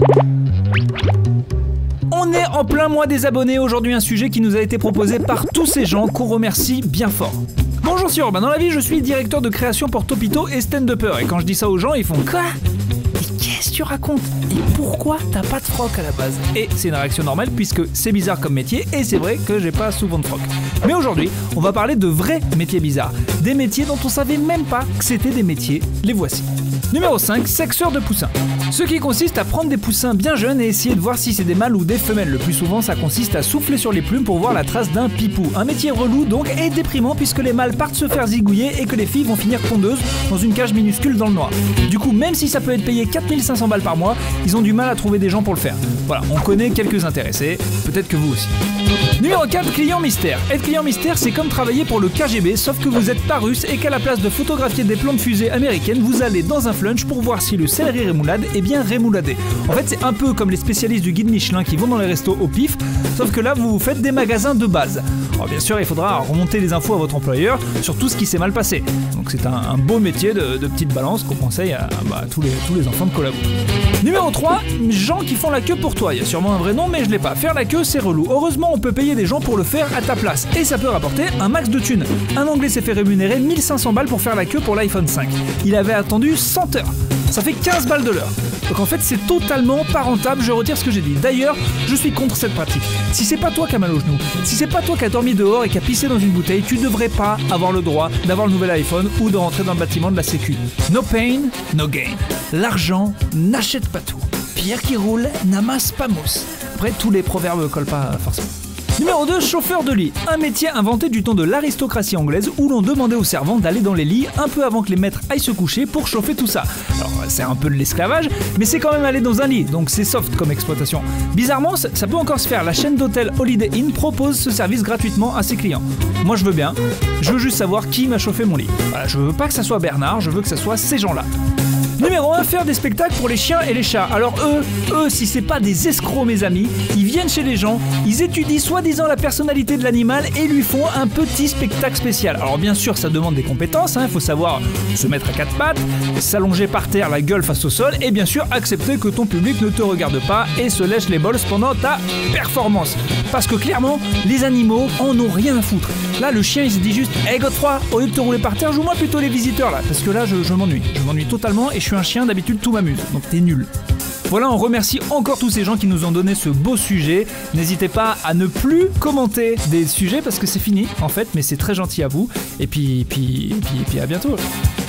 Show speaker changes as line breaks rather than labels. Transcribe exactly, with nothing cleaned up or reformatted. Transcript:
On est en plein mois des abonnés, aujourd'hui un sujet qui nous a été proposé par tous ces gens qu'on remercie bien fort. Bonjour, c'est Urbain, dans la vie je suis directeur de création pour Topito et stand-upper, et quand je dis ça aux gens ils font « Quoi ? Mais qu'est-ce que tu racontes ? Et pourquoi t'as pas de froc à la base ?» Et c'est une réaction normale puisque c'est bizarre comme métier et c'est vrai que j'ai pas souvent de froc. Mais aujourd'hui, on va parler de vrais métiers bizarres, des métiers dont on savait même pas que c'était des métiers, les voici. Numéro cinq, sexeur de poussins. Ce qui consiste à prendre des poussins bien jeunes et essayer de voir si c'est des mâles ou des femelles. Le plus souvent, ça consiste à souffler sur les plumes pour voir la trace d'un pipou. Un métier relou donc et déprimant puisque les mâles partent se faire zigouiller et que les filles vont finir pondeuses dans une cage minuscule dans le noir. Du coup, même si ça peut être payé quatre mille cinq cents balles par mois, ils ont du mal à trouver des gens pour le faire. Voilà, on connaît quelques intéressés, peut-être que vous aussi. Numéro quatre, client mystère. Être client mystère, c'est comme travailler pour le K G B, sauf que vous êtes pas russe et qu'à la place de photographier des plans de fusée américaines, vous allez dans un flunch pour voir si le céleri rémoulade est bien rémouladé. En fait, c'est un peu comme les spécialistes du guide Michelin qui vont dans les restos au pif, sauf que là, vous vous faites des magasins de base. Alors bien sûr, il faudra remonter les infos à votre employeur sur tout ce qui s'est mal passé. Donc c'est un, un beau métier de, de petite balance qu'on conseille à, bah, à tous, les, tous les enfants de collabo. Numéro trois, gens qui font la queue pour toi. Il y a sûrement un vrai nom, mais je l'ai pas. Faire la queue, c'est relou. Heureusement, on peut payer des gens pour le faire à ta place. Et ça peut rapporter un max de thunes. Un Anglais s'est fait rémunérer mille cinq cents balles pour faire la queue pour l'iPhone cinq. Il avait attendu cent heures. Ça fait quinze balles de l'heure. Donc en fait, c'est totalement pas rentable, je retire ce que j'ai dit. D'ailleurs, je suis contre cette pratique. Si c'est pas toi qui as mal au genou, si c'est pas toi qui as dormi dehors et qui a pissé dans une bouteille, tu devrais pas avoir le droit d'avoir le nouvel iPhone ou de rentrer dans le bâtiment de la Sécu. No pain, no gain. L'argent n'achète pas tout. Pierre qui roule n'amasse pas mousse. Après, tous les proverbes collent pas forcément. Numéro deux, chauffeur de lit. Un métier inventé du temps de l'aristocratie anglaise où l'on demandait aux servantes d'aller dans les lits un peu avant que les maîtres aillent se coucher pour chauffer tout ça. Alors c'est un peu de l'esclavage, mais c'est quand même aller dans un lit, donc c'est soft comme exploitation. Bizarrement, ça peut encore se faire. La chaîne d'hôtel Holiday Inn propose ce service gratuitement à ses clients. Moi je veux bien, je veux juste savoir qui m'a chauffé mon lit. Voilà, je veux pas que ça soit Bernard, je veux que ça soit ces gens-là. Numéro un, faire des spectacles pour les chiens et les chats. Alors eux, eux, si c'est pas des escrocs mes amis, ils viennent chez les gens, ils étudient soi-disant la personnalité de l'animal et lui font un petit spectacle spécial. Alors bien sûr, ça demande des compétences, il hein, faut savoir se mettre à quatre pattes, s'allonger par terre la gueule face au sol et bien sûr accepter que ton public ne te regarde pas et se lèche les bols pendant ta performance. Parce que clairement, les animaux en ont rien à foutre. Là, le chien il se dit juste « Hey Godefroy, au lieu de te rouler par terre, joue-moi plutôt les visiteurs là, parce que là je, je m'ennuie, je m'ennuie totalement et je suis un chien, d'habitude tout m'amuse, donc t'es nul. » Voilà, on remercie encore tous ces gens qui nous ont donné ce beau sujet. N'hésitez pas à ne plus commenter des sujets parce que c'est fini en fait, mais c'est très gentil à vous. Et puis, puis, puis, puis à bientôt.